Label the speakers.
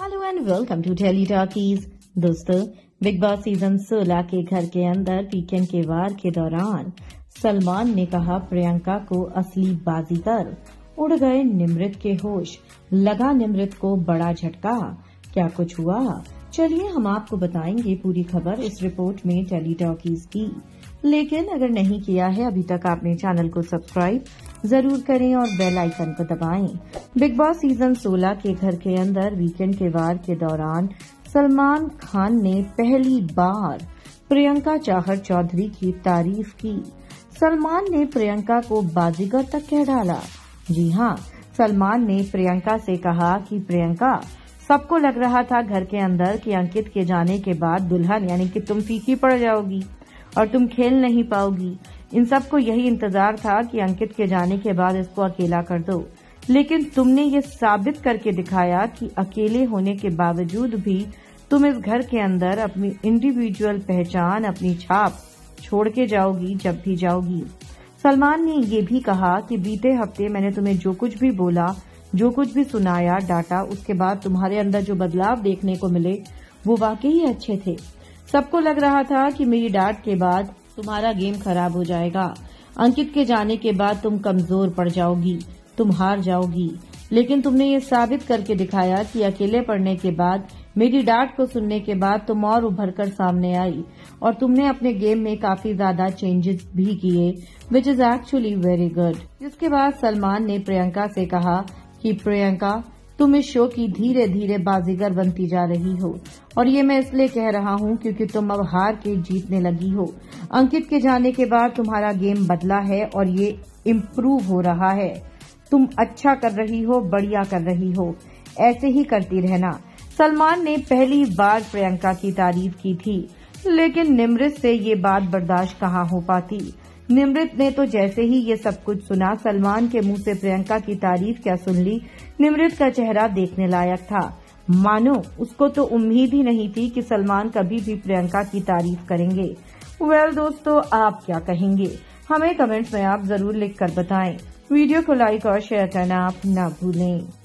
Speaker 1: Hello and welcome to Telly Talkies. दोस्तों, Bigg Boss season 16 के घर के अंदर वीकेंड के वार के दौरान सलमान ने कहा प्रियंका को असली बाजीगर। उड़ गए निमृत के होश, लगा निमृत को बड़ा झटका। क्या कुछ हुआ, चलिए हम आपको बताएंगे पूरी खबर इस रिपोर्ट में टेली टॉकीज की। लेकिन अगर नहीं किया है अभी तक आपने चैनल को सब्सक्राइब जरूर करें और बेल आइकन को दबाएं। बिग बॉस सीजन 16 के घर के अंदर वीकेंड के वार के दौरान सलमान खान ने पहली बार प्रियंका चाहर चौधरी की तारीफ की। सलमान ने प्रियंका को बाजीगर तक कह डाला। जी हाँ, सलमान ने प्रियंका से कहा कि प्रियंका, सबको लग रहा था घर के अंदर कि अंकित के जाने के बाद दुल्हन यानी कि तुम फीकी पड़ जाओगी और तुम खेल नहीं पाओगी। इन सबको यही इंतजार था कि अंकित के जाने के बाद इसको अकेला कर दो, लेकिन तुमने ये साबित करके दिखाया कि अकेले होने के बावजूद भी तुम इस घर के अंदर अपनी इंडिविजुअल पहचान, अपनी छाप छोड़ के जाओगी जब भी जाओगी। सलमान ने ये भी कहा कि बीते हफ्ते मैंने तुम्हें जो कुछ भी बोला, जो कुछ भी सुनाया, डांटा, उसके बाद तुम्हारे अंदर जो बदलाव देखने को मिले वो वाकई अच्छे थे। सबको लग रहा था कि मेरी डांट के बाद तुम्हारा गेम खराब हो जाएगा, अंकित के जाने के बाद तुम कमजोर पड़ जाओगी, तुम हार जाओगी, लेकिन तुमने ये साबित करके दिखाया कि अकेले पड़ने के बाद, मेरी डांट को सुनने के बाद तुम और उभरकर सामने आई और तुमने अपने गेम में काफी ज्यादा चेंजेस भी किए, which is actually very good. जिसके बाद सलमान ने प्रियंका से कहा कि प्रियंका, तुम इस शो की धीरे धीरे बाजीगर बनती जा रही हो और ये मैं इसलिए कह रहा हूँ क्योंकि तुम अब हार के जीतने लगी हो। अंकित के जाने के बाद तुम्हारा गेम बदला है और ये इम्प्रूव हो रहा है। तुम अच्छा कर रही हो, बढ़िया कर रही हो, ऐसे ही करती रहना। सलमान ने पहली बार प्रियंका की तारीफ की थी, लेकिन निमृत से ये बात बर्दाश्त कहाँ हो पाती। निमृत ने तो जैसे ही ये सब कुछ सुना, सलमान के मुंह से प्रियंका की तारीफ क्या सुन ली, निमृत का चेहरा देखने लायक था। मानो उसको तो उम्मीद ही नहीं थी कि सलमान कभी भी प्रियंका की तारीफ करेंगे। वेल दोस्तों, आप क्या कहेंगे, हमें कमेंट्स में आप जरूर लिख कर बताएं। वीडियो को लाइक और शेयर करना आप न भूलें।